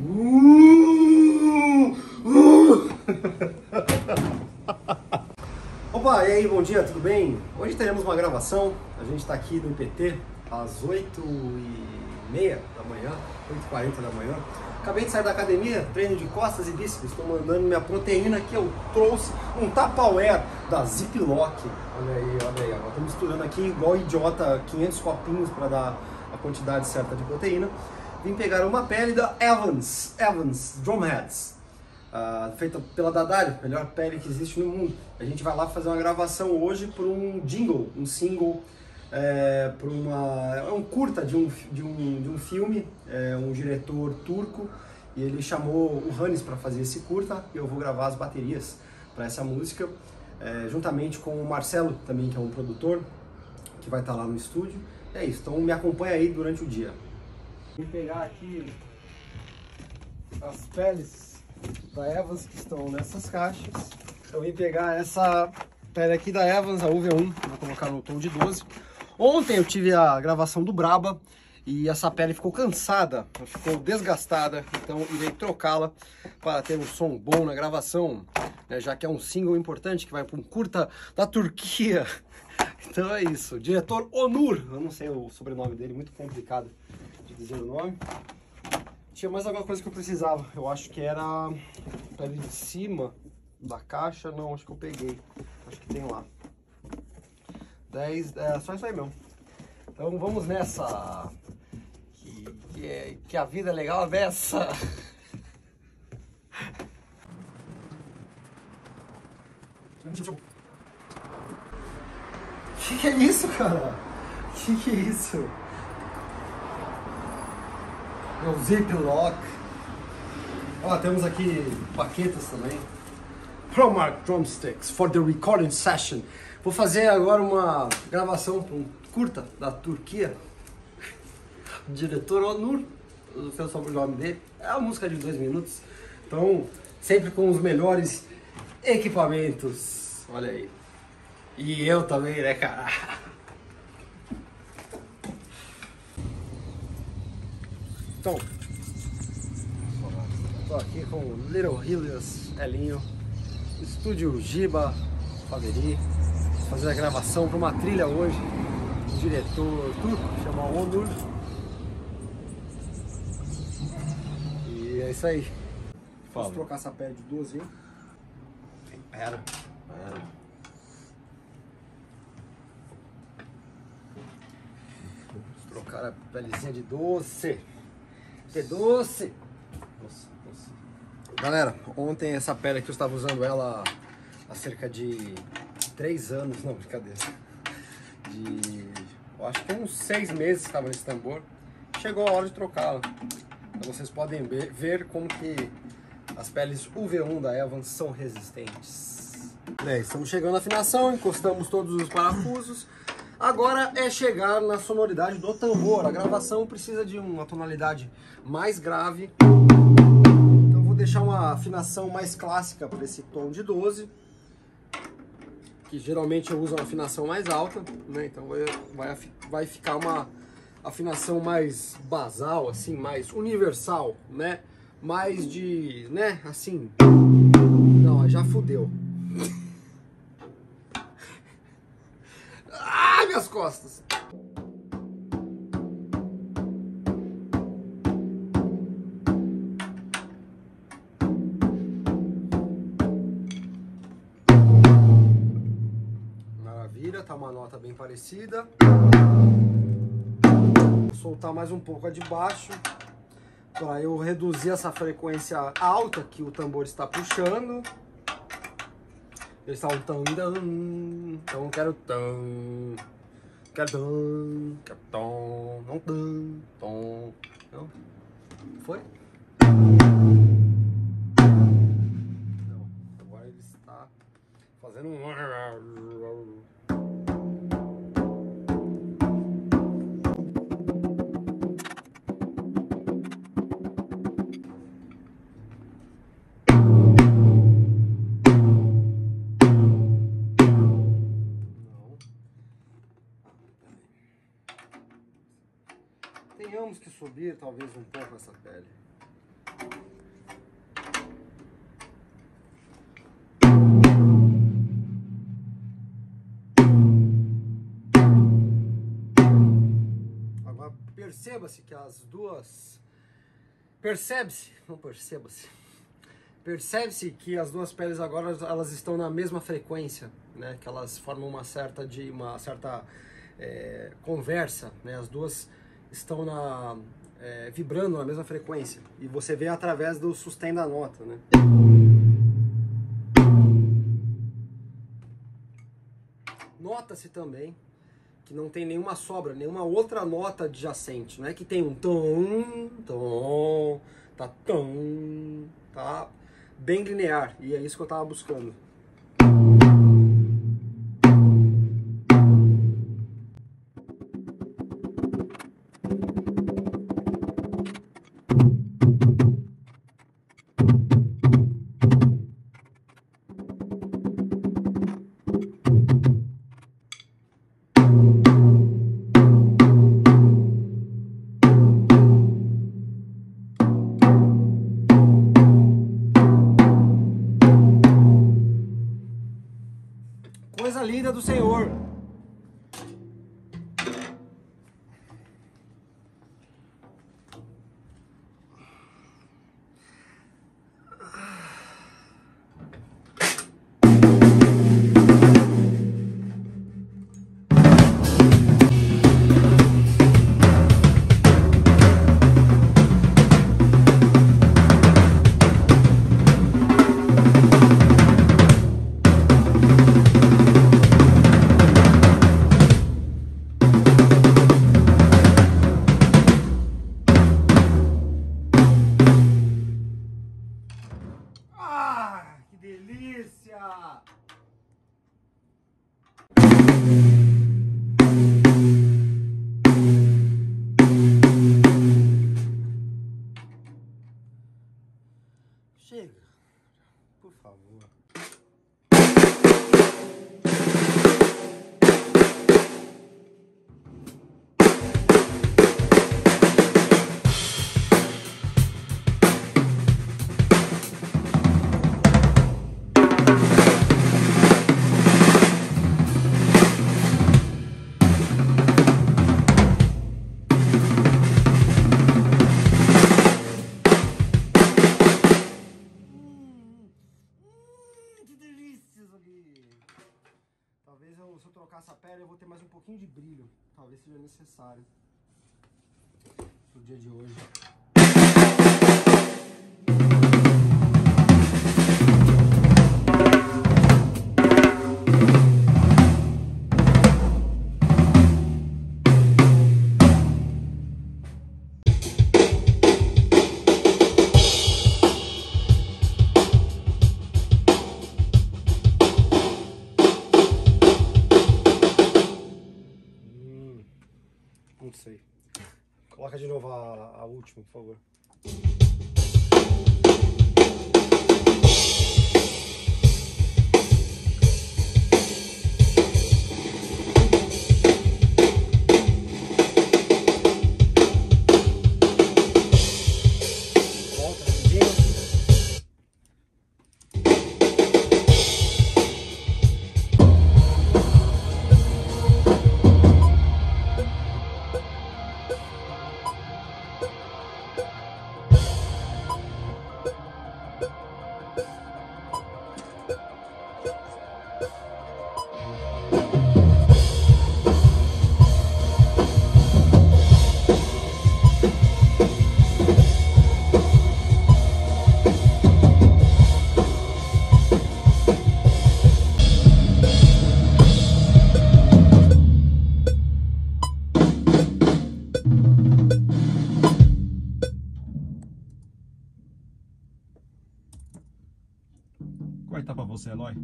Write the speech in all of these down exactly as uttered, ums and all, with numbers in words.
Uh, uh. Opa, e aí, bom dia, tudo bem? Hoje teremos uma gravação, a gente está aqui no I P T às oito e meia da manhã, oito e quarenta da manhã. Acabei de sair da academia, treino de costas e bíceps, estou mandando minha proteína que eu trouxe, um Tupperware da Ziploc. Olha aí, olha aí, estou misturando aqui igual idiota, quinhentos copinhos para dar a quantidade certa de proteína. Vim pegar uma pele da Evans, Evans Drumheads, uh, feita pela Daddario, melhor pele que existe no mundo. A gente vai lá fazer uma gravação hoje para um jingle, um single, é, para uma, é um curta de um, de um, de um filme, é um diretor turco, e ele chamou o Hannes para fazer esse curta, e eu vou gravar as baterias para essa música, é, juntamente com o Marcelo também, que é um produtor, que vai estar lá no estúdio. É isso, então me acompanha aí durante o dia. Vim pegar aqui as peles da Evans que estão nessas caixas. Eu vim pegar essa pele aqui da Evans, a U V um, vou colocar no tom de doze. Ontem eu tive a gravação do Braba e essa pele ficou cansada, ficou desgastada, então irei trocá-la para ter um som bom na gravação, né, já que é um single importante que vai para um curta da Turquia. Então é isso, diretor Onur, eu não sei o sobrenome dele, muito complicado de dizer o nome. Tinha mais alguma coisa que eu precisava, eu acho que era a pele de cima da caixa, não, acho que eu peguei, acho que tem lá. dez, é só isso aí mesmo. Então vamos nessa, que, que, é, que a vida é legal dessa. Que que é isso, cara? Que que é isso? É o Ziploc. Ó, temos aqui paquetas também. ProMark Drumsticks for the recording session. Vou fazer agora uma gravação para um curta da Turquia. O diretor Onur, não sei o sobrenome dele. É uma música de dois minutos. Então, sempre com os melhores equipamentos. Olha aí. E eu também, né, cara? Então, tô aqui com o Little Helios Elinho, estúdio Giba Faveri, fazer a gravação para uma trilha hoje. Um diretor turco, chama Onur. E é isso aí. Fala. Posso trocar essa pele de doze aí? Pera, pera. Trocar a pelezinha de doce. Que doce. Doce, doce. Galera, ontem essa pele aqui eu estava usando ela há cerca de três anos, não, brincadeira. De, eu acho que uns seis meses estava nesse tambor. Chegou a hora de trocá-la. Então vocês podem ver como que as peles U V um da Evans são resistentes. É, estamos chegando na afinação, encostamos todos os parafusos. Agora é chegar na sonoridade do tambor. A gravação precisa de uma tonalidade mais grave. Então vou deixar uma afinação mais clássica para esse tom de doze. Que geralmente eu uso uma afinação mais alta, né? Então vai, vai, vai ficar uma afinação mais basal, assim, mais universal, né? Mais de, né, assim... Não, já fudeu. Ai, minhas costas! Maravilha, tá uma nota bem parecida. Vou soltar mais um pouco a de baixo para eu reduzir essa frequência alta que o tambor está puxando. Eles estavam tão, então quero tão, quero tão, quero tão, não tão, tom, não, foi? Não, agora ele está fazendo um... Tenhamos que subir talvez um pouco essa pele. perceba-se que as duas... Percebe-se, não perceba-se. Percebe-se que as duas peles agora elas estão na mesma frequência, né? Que elas formam uma certa, de, uma certa é, conversa, né? As duas estão na, é, vibrando na mesma frequência. E você vê através do sustém da nota, né? Nota-se também que não tem nenhuma sobra, nenhuma outra nota adjacente. Não é que tem um tom, tom, tá tom, tá bem linear. E é isso que eu tava buscando. Coisa linda do Senhor. Chega, por favor. Talvez eu, se eu trocar essa pele eu vou ter mais um pouquinho de brilho. Talvez seja necessário pro dia de hoje. Não sei. Coloca de novo a, a última, por favor. Volta, rapidinho. Corta pra você, Eloy.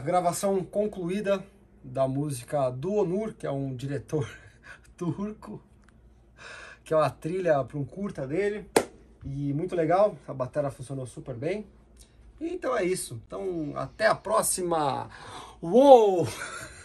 gravação concluída da música do Onur, que é um diretor turco, que é uma trilha para um curta dele, e muito legal, a bateria funcionou super bem. E então é isso, então até a próxima. Uou!